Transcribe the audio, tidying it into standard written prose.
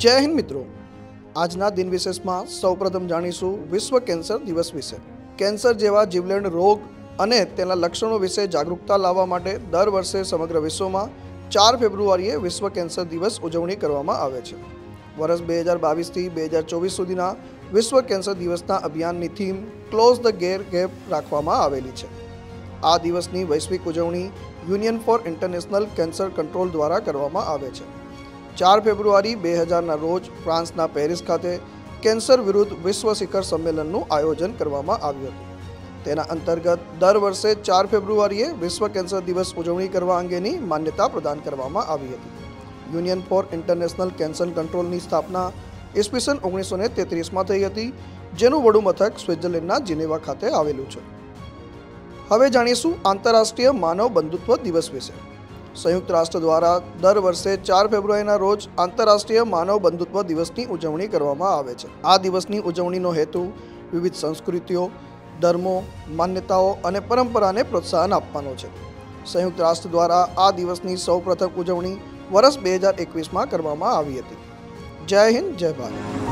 जय हिंद मित्रों, आजना दिन विशेष में सौप्रथम जाणीशुं विश्व केन्सर दिवस विषे। केन्सर जेवा जीवलेण रोग अने तेना लक्षणों विषे जागरूकता लाववा माटे दर वर्षे समग्र विश्व में 4 फेब्रुआरीए विश्व केन्सर दिवस उजवणी करवामां आवे छे। वर्ष 2022 થી 2024 सुधीना विश्व केन्सर दिवसना अभियाननी थीम क्लोज द गैप राखवामां आवेली छे। आ दिवसनी वैश्विक उजवणी Union for International Cancer Control द्वारा करवामां आवे छे। 4 फेब्रुआरी 2000 रोज फ्रांसना पेरिस खाते केन्सर विरुद्ध विश्व शिखर सम्मेलनનું आयोजन કરવામાં આવ્યું હતું। તેના અંતર્ગત દર વર્ષે 4 ફેબ્રુઆરીએ વિશ્વ કેન્સર દિવસ ઉજવણી કરવા અંગેની માન્યતા પ્રદાન કરવામાં આવી હતી। યુનિયન ફોર ઇન્ટરનેશનલ કેન્સર કંટ્રોલની સ્થાપના ઈસવીસન 1933માં થઈ હતી, જેનું વડું મથક સ્વિટ્ઝરલેન્ડના જીનેવા ખાતે આવેલું છે। હવે જાણીશું આંતરરાષ્ટ્રીય માનવ બંધુત્વ દિવસ વિશે। संयुक्त राष्ट्र द्वारा दर वर्षे 4 फेब्रुआरीना रोज आंतरराष्ट्रीय मानव बंधुत्व दिवसनी उजवणी करवामां आवे छे। आ दिवसनी उजवणीनो हेतु विविध संस्कृतिओ, धर्मों, मान्यताओं अने परंपराने प्रोत्साहन आपवानो छे। संयुक्त राष्ट्र द्वारा आ दिवसनी सौप्रथम उजवणी वर्ष 2021 में करवामां आवी हती। जय हिंद, जय भारत।